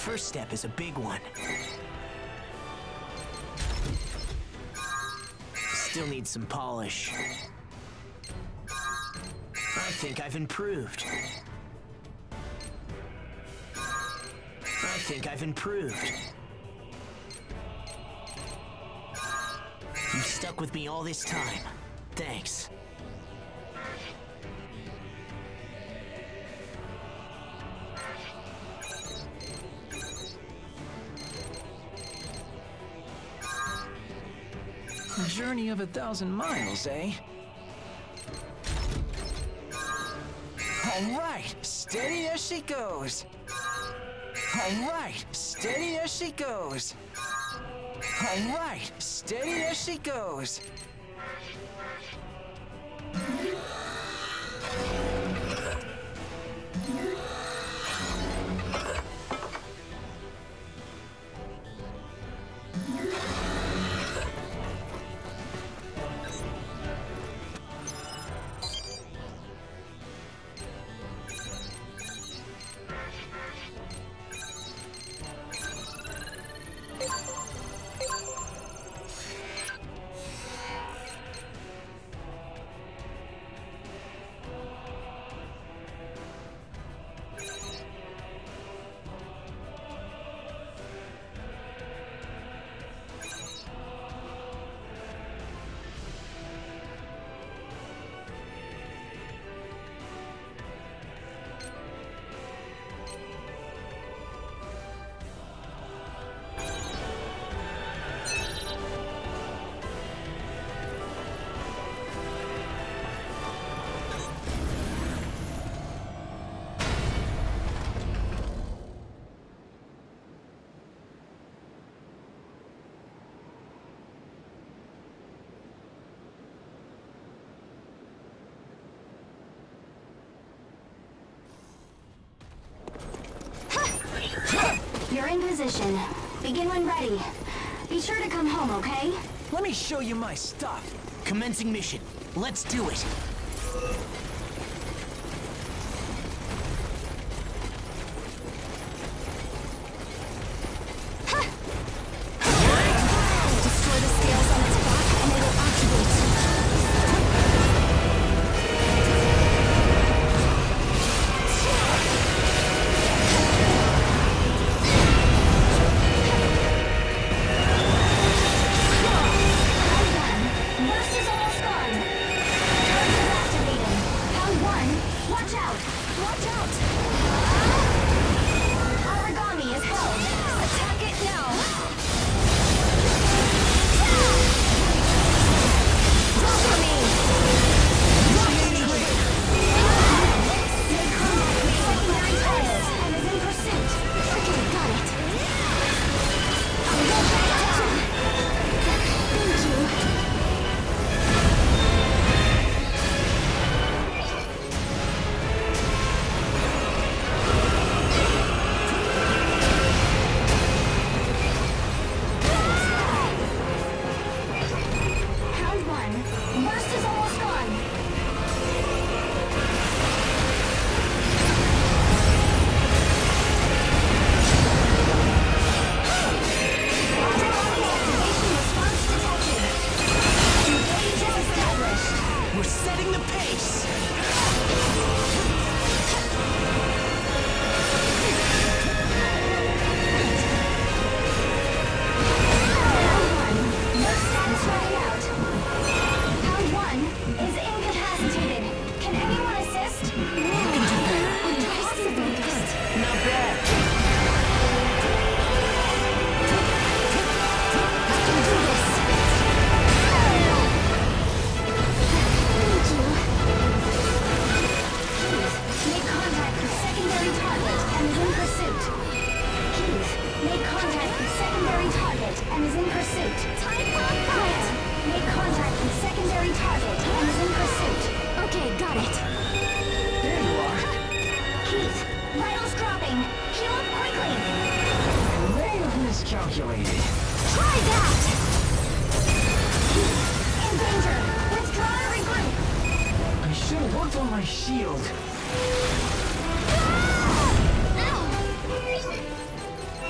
first step is a big one. Still need some polish. I think I've improved. I think I've improved. You've stuck with me all this time. Thanks. A journey of 1,000 miles, eh? All right, steady as she goes. All right, steady as she goes. All right, steady as she goes. You're in position. Begin when ready. Be sure to come home, okay? Let me show you my stuff. Commencing mission. Let's do it. Destroy the scales on its back and it'll activate. Burst is almost gone. Curse is activating. Round 1. Watch out! Watch out! Origami is held. Attack it now. Dopamine! Make contact with secondary targets and is in pursuit. Okay, got it. I'll go back down. Thank you. Round 1. Burst is almost gone. Origami activation response detected. Engage is established. We're setting the pace. Round 1. Your status running out. Round 1 is incapacitated. Can anyone assist? Impossible. Not bad. I can do this. Thank you. Keith, make contact with secondary target and is in pursuit. Keith, make contact with secondary target and is in pursuit. Claire, make contact with secondary target and is in pursuit. Okay, got it. There you are. Keith, vitals dropping. Heal up quickly. I may have miscalculated. Try that! Keith, in danger. Withdraw and regroup. I should have worked on my shield.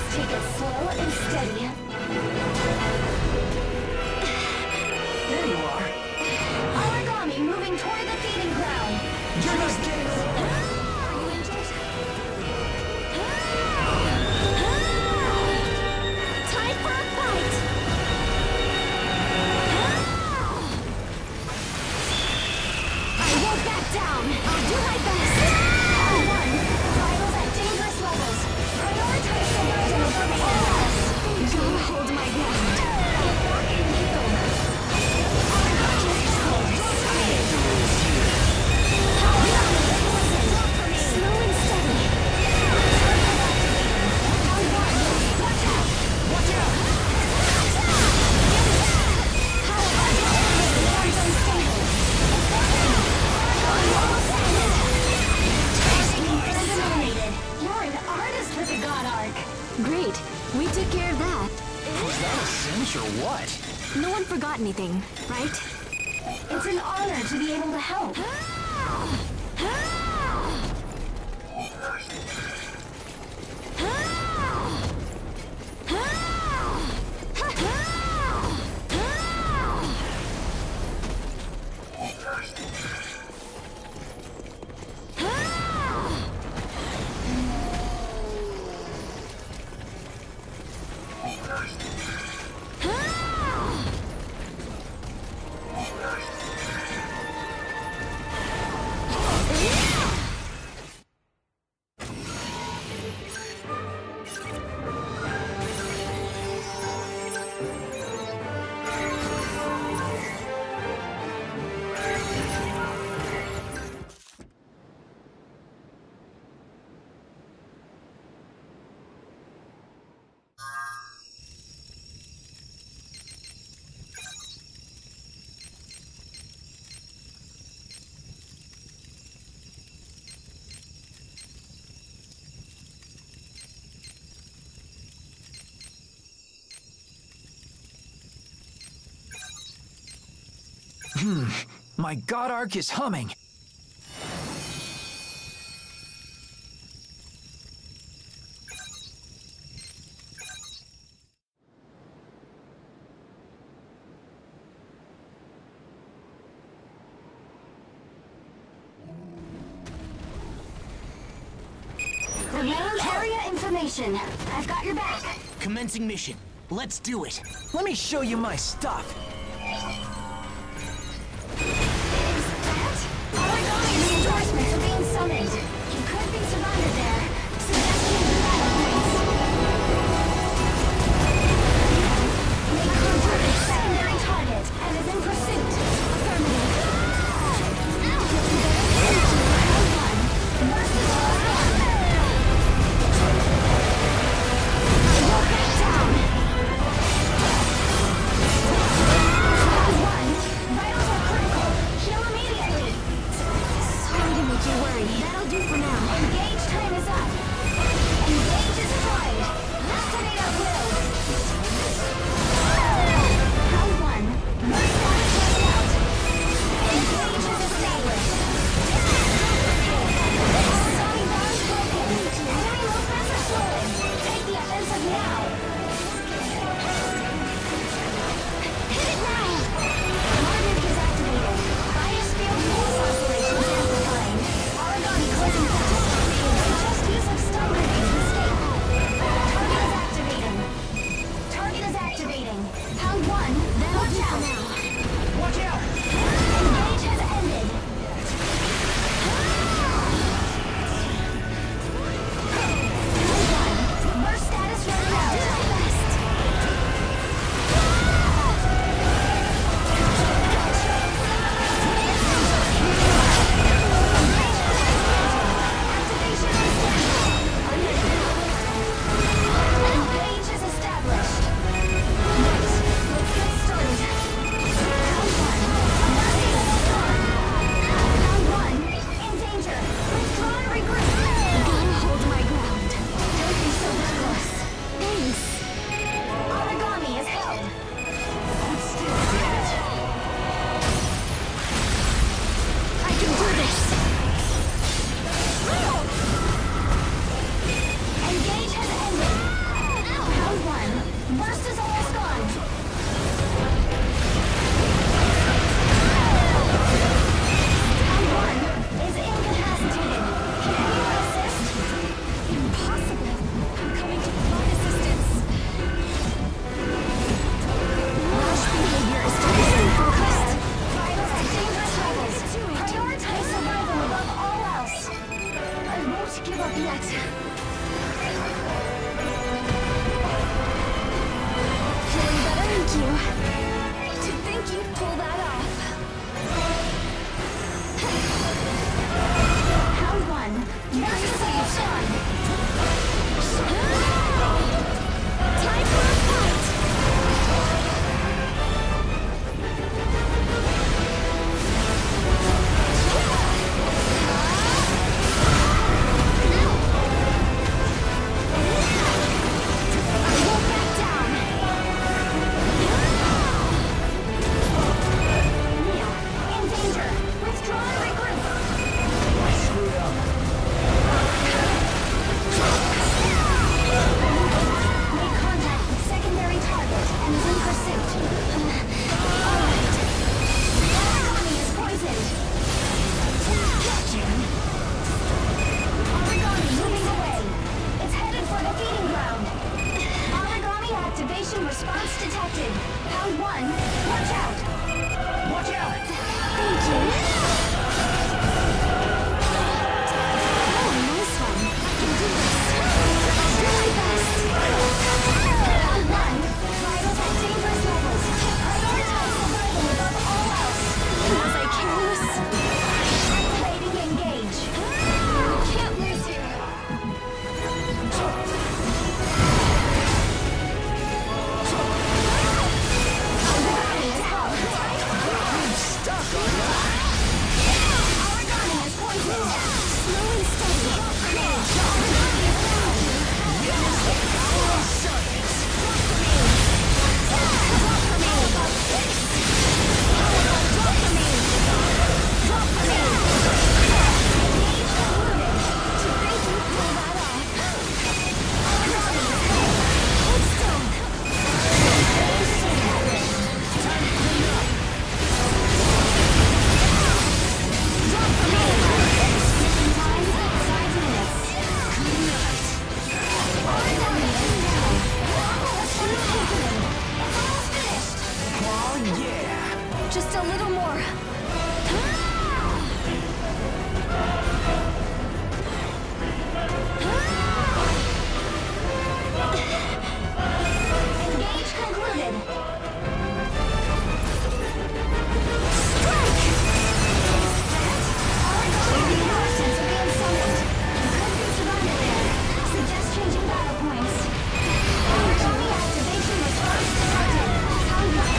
Take it slow and steady. There you are. Origami moving toward the feeding ground. You're just getting Are you injured? Time for a fight! I won't back down. I'll do my best. R1. Rivals at dangerous levels. Prioritize survival over all else. Don't hold my ground. Back in lethal. Slow and steady. Watch out! Watch out! You're an artist with a god arc. Great. We took care of that. Was that a cinch or what? No one forgot anything, right? It's an honor to be able to help. My god arc is humming. Remote area information. I've got your back. Commencing mission. Let's do it. Let me show you my stuff. Origami reinforcements are being summoned. You could be surrounded there. Suggesting battle points. Make contact with secondary target and is in pursuit. Affirmative. Won't back down. you. To think you'd pull that off. Round one. Mercifully done. Time for a fight. Response detected. Round one. Watch out! Watch out! Thank you. Oh, nice one. I can do this. I'll do my best. Round one. Vitals at dangerous levels. Prioritize survival above all else. Was I careless? Activating engage. Can't lose here. Just a little more. Engage concluded. Strike! Origami power sensor being summoned. Could be surrounded there. Suggest changing battle points. Origami activation response detected. Round one.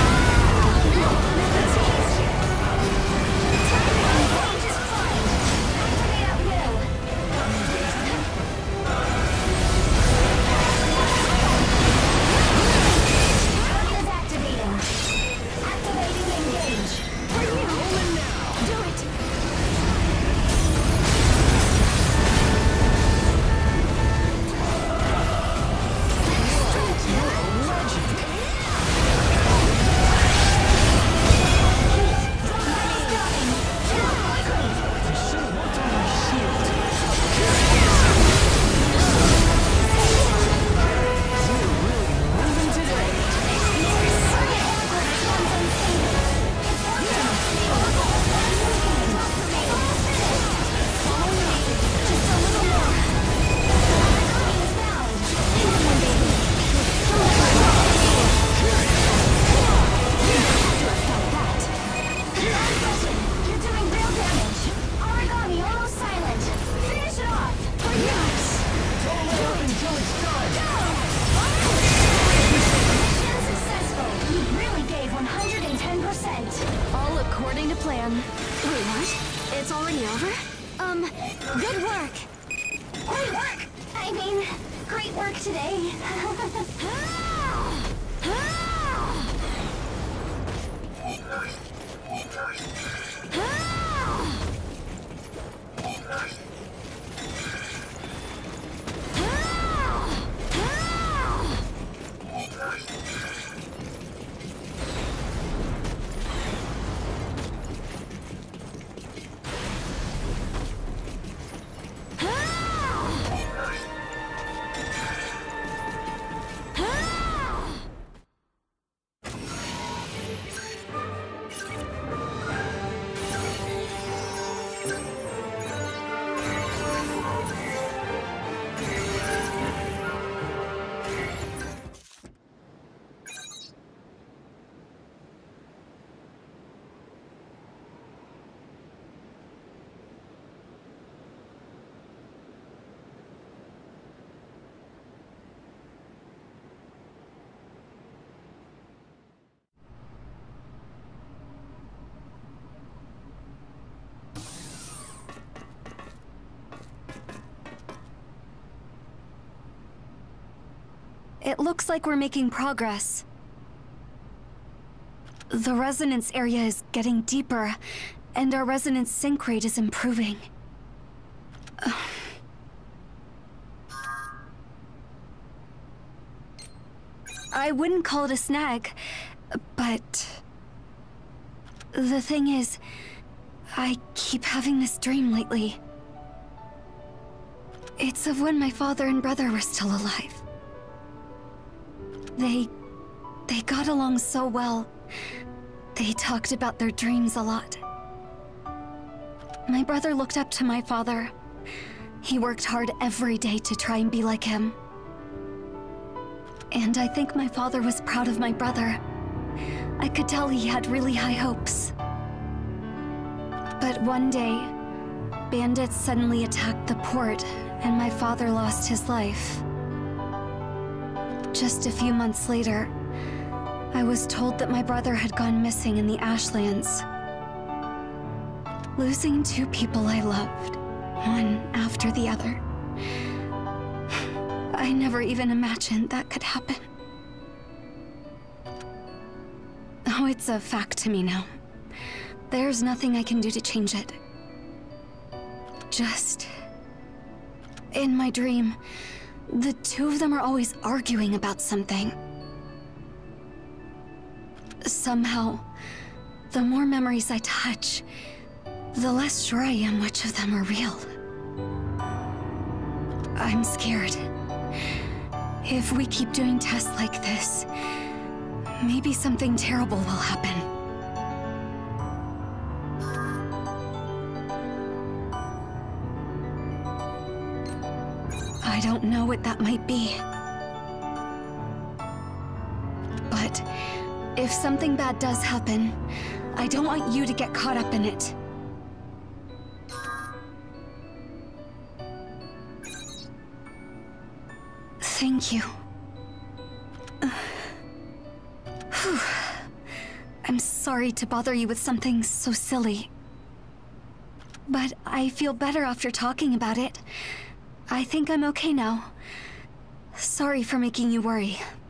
plan. Wait, what? It's already over? Good work! Great work! I mean, great work today. It looks like we're making progress. The resonance area is getting deeper, and our resonance sync rate is improving. I wouldn't call it a snag, but... the thing is, I keep having this dream lately. It's of when my father and brother were still alive. They got along so well. They talked about their dreams a lot. My brother looked up to my father. He worked hard every day to try and be like him. And I think my father was proud of my brother. I could tell he had really high hopes. But one day, bandits suddenly attacked the port, and my father lost his life. Just a few months later, I was told that my brother had gone missing in the Ashlands. Losing two people I loved, one after the other. I never even imagined that could happen. Oh, it's a fact to me now. There's nothing I can do to change it. Just... in my dream, the two of them are always arguing about something. Somehow, the more memories I touch, the less sure I am which of them are real. I'm scared. If we keep doing tests like this, maybe something terrible will happen. I don't know what that might be. But if something bad does happen, I don't want you to get caught up in it. Thank you. Whew. I'm sorry to bother you with something so silly. But I feel better after talking about it. I think I'm okay now. Sorry for making you worry.